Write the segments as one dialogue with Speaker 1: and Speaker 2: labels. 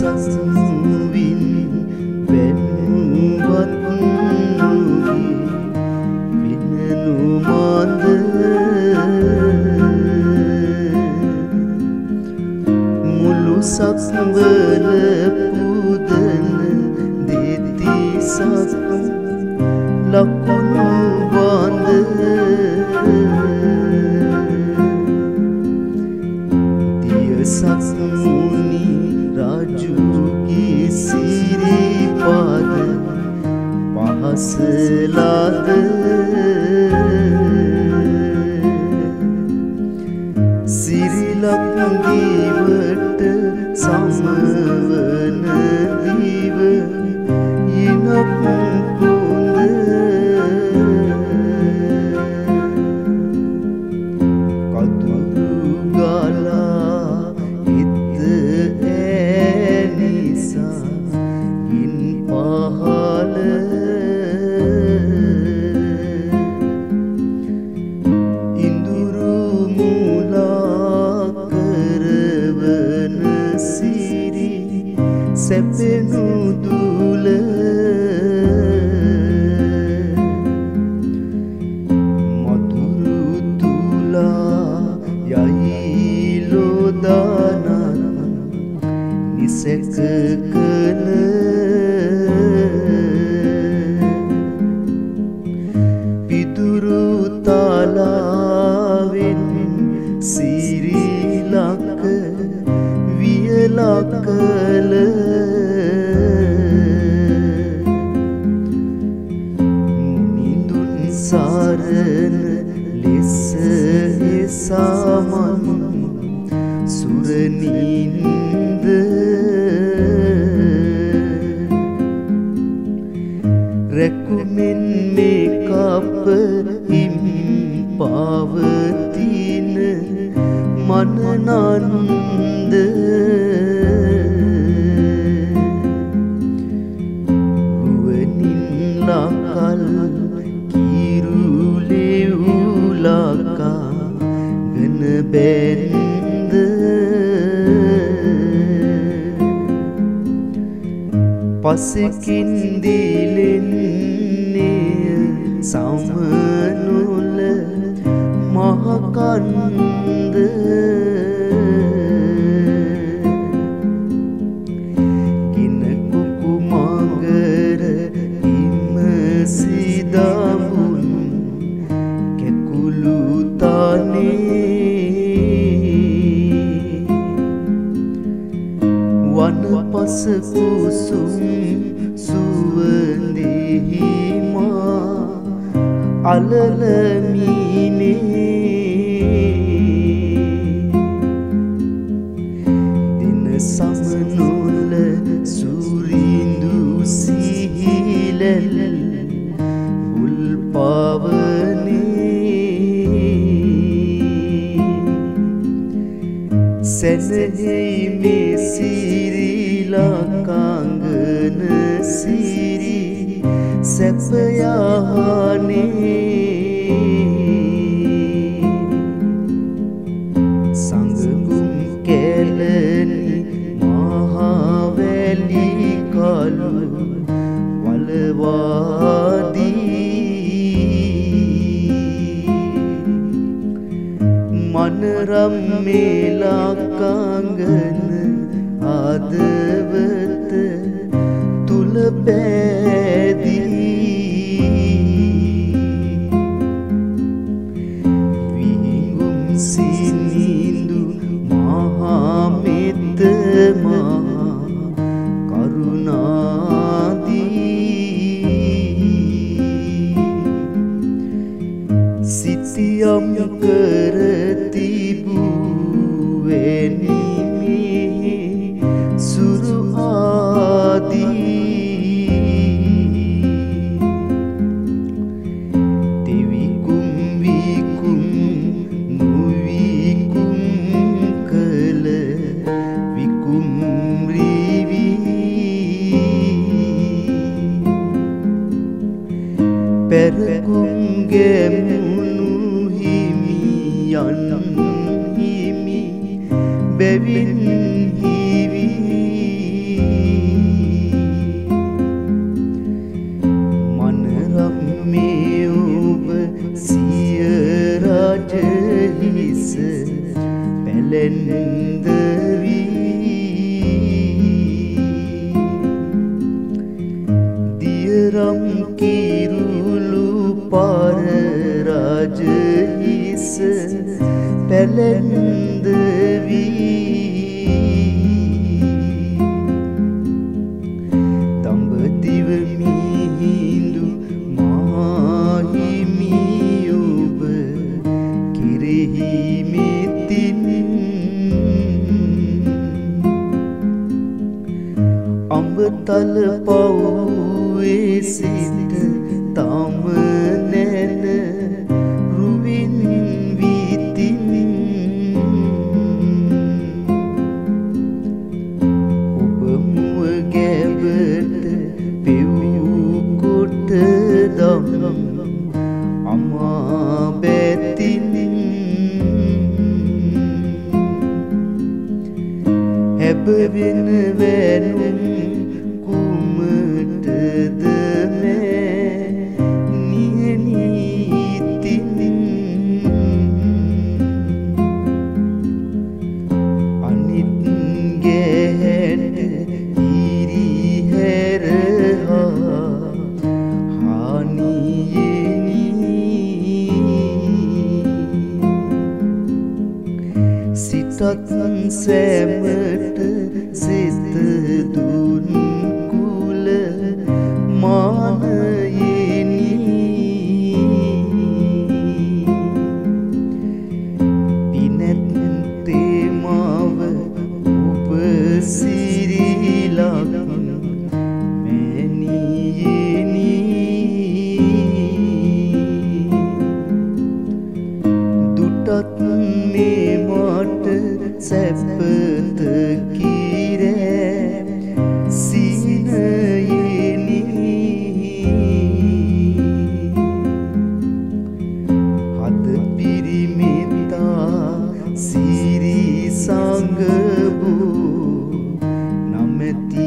Speaker 1: සසුවින් වැන්නුවත් නොගේ විනනු මඳ මුළු සක්වල පුදන දෙතිසක් ලකුණු බඳ සක්මුනි රාජුගේ සිරිපද පහසලාද සිරිලක් දීවට සමවන දීව ඉනක් කුඳ කතුරු ගාලා ඉඳුරු මුලා කරවන සිරි සැපෙනු දුල මధుරු තුලා යයිලෝ දානන් නිසක කළ පිදුරු තාලාවෙන් සිරිලක වියලකල නිදුන් සාරන ලෙස සාමන් සුරනින්ද රැකුමෙන් මේ කප හිම් පවතින මනනන්ද රුවනින් ලකල් කිරුලෙවුලකා ගන බැන්ද පසකින් දිලෙන්නේ සමනුල මහකන්ද කිනකුකු මගර හිම සිදමුන් කැකුළු තනේ වනපස කුසුම් සුවඳෙහි මා අලලමිනේ දින සමනුල සුරිඳු සිහිලැල් මුල් පවනේ සැනෙහි මේ සිරිලකංගන සිරි සැපයානේ සංගුම් කැලනි මහවැලි කලු වලවාදී මනරම් මේලකංගන ආදවත තුල පැදී විහිඟුම් සිනිඳු මහාමෙත මහා කරුණාදී සිතියම් කර තිබුවෙනි සුරු ආදී දෙවිකුම් විකුම් නුවිකුම් කළ විකුම් රිවි පෙරකුම් ගැමුණු හිමියන් හිමි බැවින් හිවි ඇලෙන්ද වී දඹදිව මිහිඳු මාහිමි ඔබ කෙරෙහි මෙතින් අඹතල පවුවේ සිට තම නැන රුවින් විතින් ඔබ මුව ගැබට පෙවූ කොට දම් අමා බැතින් හැබවෙන වැනුම් කුමටද මෑ නියනීතින් අනිත් ගැහැට හිරිහැරහා හානියෙනී සිතත් සෑමට සිත දුන් කුල මානයෙනී පිනැත් තේමාව උපසිරිලක් මැනියෙනී දුටත් මේ මට සැපත කිරෑ සිනයෙනී හද පිරිමිතා සිරි සංගබෝ නමැති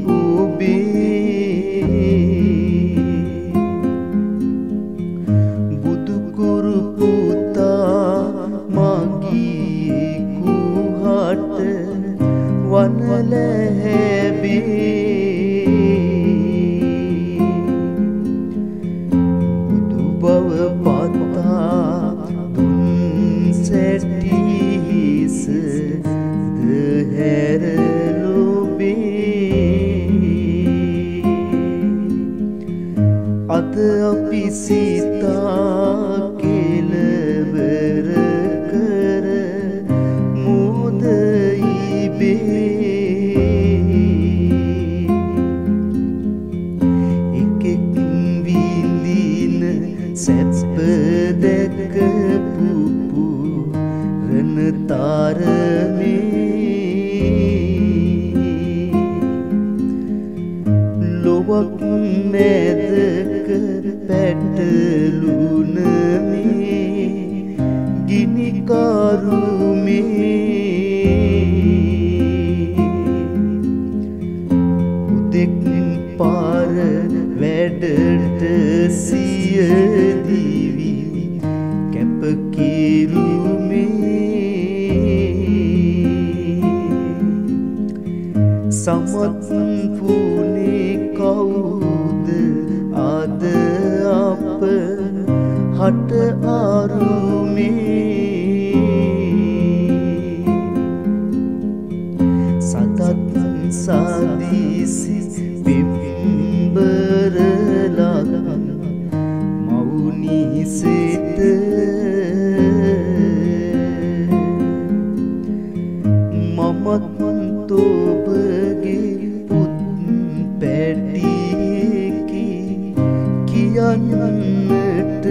Speaker 1: ඔබේ බුදුකුරු පුතා මගේ කුහට වනලැහැබේ බුදු බව පතා දුන් සැටිහිස දහැර ලොබේ අද අපි සිතා කෙලවර කර මුද එකෙක් විඳින සැප දැක පුපු රණතරමේ ලොවක් මැදක පැටලුන මේ ගිනි කරුමේ උදෙක් පාර වැඩට සියදිවි කැපකිරුමේ සමත් පුනේ කවුද අද අප හට ආරුමේ සතත් සාදීසි පිම්බරලක් මවුනි සිත මමත් තොබගේ පුත් පැටියකි කියන්නට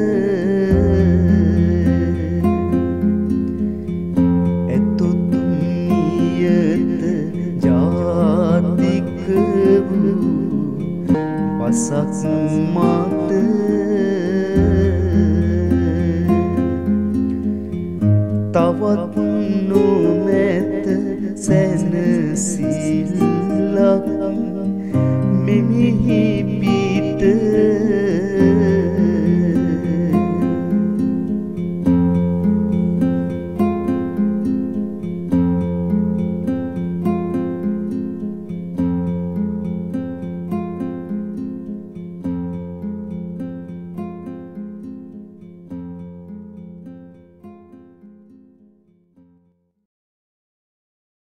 Speaker 1: ඇතොත් නියත ජාතික වූ පසක් මට තවත් නොමැත සැනසිල්ල